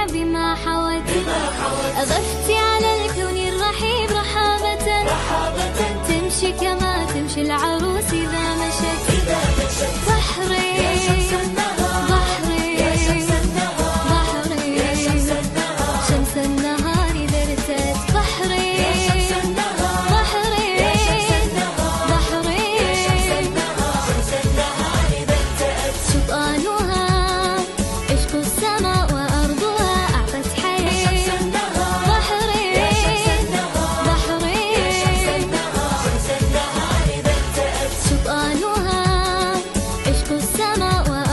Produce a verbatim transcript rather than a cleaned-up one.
الدنيا بما حوت، أضفتي على الكون الرحيب رحابة، تمشي كما تمشي العروس إذا مشت. بحري بحري بحري شمس النهار إذا ارتأت. بحري بحري بحري سلطانها عشق السماء وأرضها أعطت حياة. بحري بحري سلطانها عشق السماء